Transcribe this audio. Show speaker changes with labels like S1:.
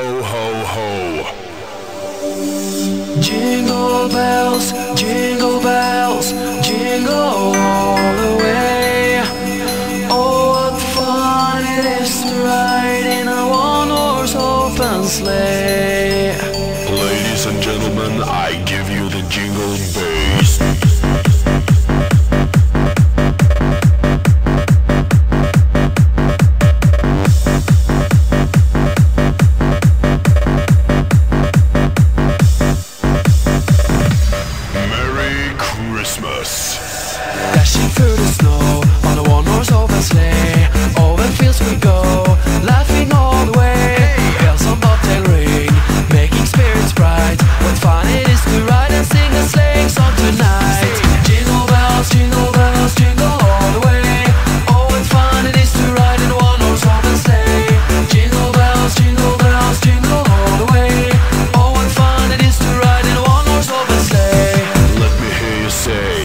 S1: Ho, ho, ho.
S2: Jingle bells, jingle bells, jingle all the way. Oh, what fun it is to ride in a one-horse open sleigh.
S1: Ladies and gentlemen, I